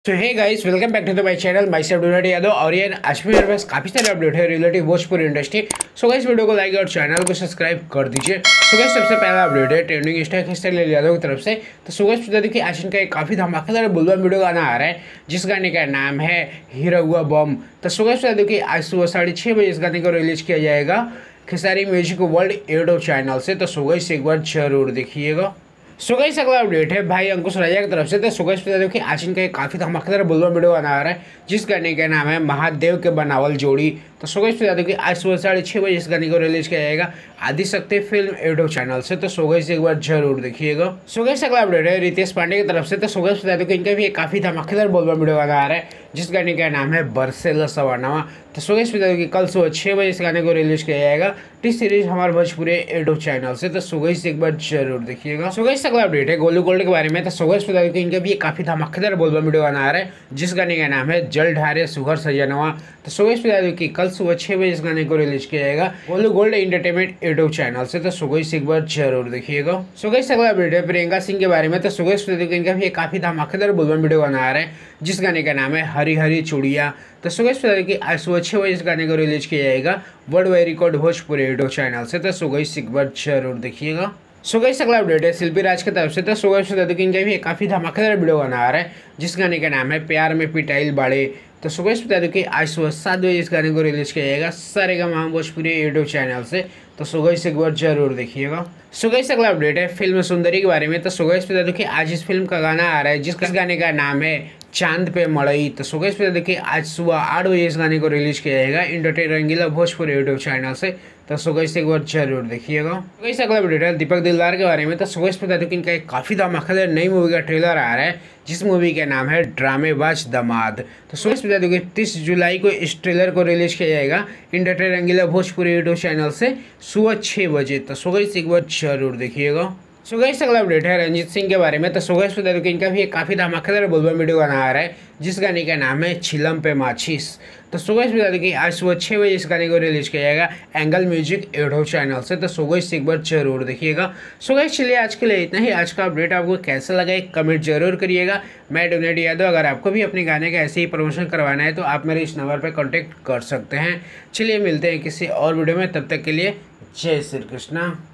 तो hey guys, welcome back to my channel. Myself Donald Yadav. और ये आज भी मेरे पास काफ़ी सारे अपडेट है relative Bhojpuri industry. So guys, video को लाइक और चैनल को सब्सक्राइब कर दीजिए। सो गाइस, सबसे पहला अपडेट है ट्रेंडिंग स्टार खिस्टर यादव की तरफ से। तो सो गाइस, बता दें कि आज इनका एक काफ़ी धमाकेदार बुलबुल वीडियो गाना आ रहा है, जिस गाने का नाम है हीरा हुआ बम। तो सो गाइस, बता दें कि आज सुबह 6:30 बजे इस गाने को रिलीज किया जाएगा Khesari music world YouTube channel से। तो सो गाइस, एक बार जरूर देखिएगा। सो गाइस, अगला अपडेट है भाई अंकुश राजा की तरफ से। तो सो गाइस, बता दो कि आज इनका एक काफ़ी धमाकेदार बुलबुल वीडियो बना आ रहा है, जिस गाने का नाम है महादेव के बनावल जोड़ी। तो सो गाइस, बता दो कि आज सुबह 6:30 बजे इस गाने को रिलीज किया जाएगा आदिशक्ति फिल्म यूट्यूब चैनल से। तो सो गाइस, एक बार जरूर देखिएगा। सो गाइस, अगला अपडेट है रितेश पांडे की तरफ से। तो सो गाइस, बता दो कि इनका भी एक काफ़ी धमाकेदार बुलबुल वीडियो बना आ रहा है, जिस गाने का नाम है बरसेला सवानावा। तो सो गाइस, बता दो कि कल सुबह 6 बजे इस गाने को रिलीज किया जाएगा टी सीरीज हमारे भोजपुरी यूट्यूब चैनल से। तो सो गाइस, एक बार जरूर देखिएगा। सो गाइस, अगला अपडेट है गोलू गोल्ड के बारे में। तो सो गाइस, बता दो कि इनका भी एक काफ़ी धमाकेदार बुलबुल वीडियो बना आ रहा है, जिस गाने का नाम है जल ढारे सुघर सजनवा। तो सो गाइस, बता दो कि कल सुबह 6 बजे इस गाने को रिलीज किया जाएगा Golu gold entertainment YouTube channel से। तो सो गाइस, एक बार जरूर देखिएगा। सो गाइस, अगला अपडेट है प्रियंका सिंह के बारे में। तो सो गाइस, बता दो कि इनका भी एक काफ़ी धमाकेदार बुलबुल वीडियो बना आ रहा है, जिस गाने का नाम है हरी हरी चूड़िया। तो सो गाइस, बता दें कि आज सुबह 6 बजे इस गाने को रिलीज किया जाएगा world wide record Bhojpuri YouTube channel से। तो सो गाइस, एक बार जरूर देखिएगा। सो गाइस, अगला अपडेट है शिल्पी राज की तरफ से। तो सो गाइस, बता दें कि इनका भी काफ़ी धमाकेदार वीडियो बना आ रहा है, जिस गाने का नाम है प्यार में पिटाइल बाड़े। तो सो गाइस, बता दो कि आज सुबह 7 बजे इस गाने को रिलीज किया जाएगा सारेगामा भोजपुरी यूट्यूब चैनल से। तो सो गाइस, एक बार जरूर देखिएगा। सो गाइस, अगला अपडेट है फिल्म सुंदरी के बारे में। तो सो गाइस, बता दो कि आज इस फिल्म का गाना आ रहा है, जिस गाने का नाम है चांद पे मड़ई। तो सो गाइस, बता दो कि आज सुबह 8 बजे इस गाने को रिलीज किया जाएगा entertain Rangila Bhojpuri YouTube channel से। तो सो गाइस, एक बार जरूर देखिएगा। तो गाइस, अगला अपडेट है दीपक दिलदार के बारे में। तो सो गाइस, बता दो कि इनका एक काफ़ी धमाकेदार नई मूवी का ट्रेलर आ रहा है, जिस मूवी का नाम है ड्रामेबाज दामाद। तो सो गाइस, बता दो कि 30 जुलाई को इस ट्रेलर को रिलीज किया जाएगा entertain Rangila Bhojpuri YouTube channel से सुबह 6 बजे। तो सो गाइस, एक बार जरूर देखिएगा। सो गाइस, अगला अपडेट है रंजीत सिंह के बारे में। तो सो गाइस, बता दो कि इनका भी एक काफ़ी धमाकेदार बुलबुल वीडियो बना आ रहा है, जिस गाने का नाम है छिलम पे माचिस। तो सो गाइस, बता दो कि आज सुबह 6 बजे इस गाने को रिलीज किया जाएगा एंगल म्यूजिक यूट्यूब चैनल से। तो सो गाइस, एक बार जरूर देखिएगा। सो गाइस, चलिए आज के लिए इतना ही। आज का अपडेट आपको कैसा लगा एक कमेंट जरूर करिएगा। मैं डोनाल्ड यादव। अगर आपको भी अपने गाने का ऐसे ही प्रमोशन करवाना है तो आप मेरे इस नंबर पर कॉन्टैक्ट कर सकते हैं। चलिए मिलते हैं किसी और वीडियो में, तब तक के लिए जय श्री कृष्णा।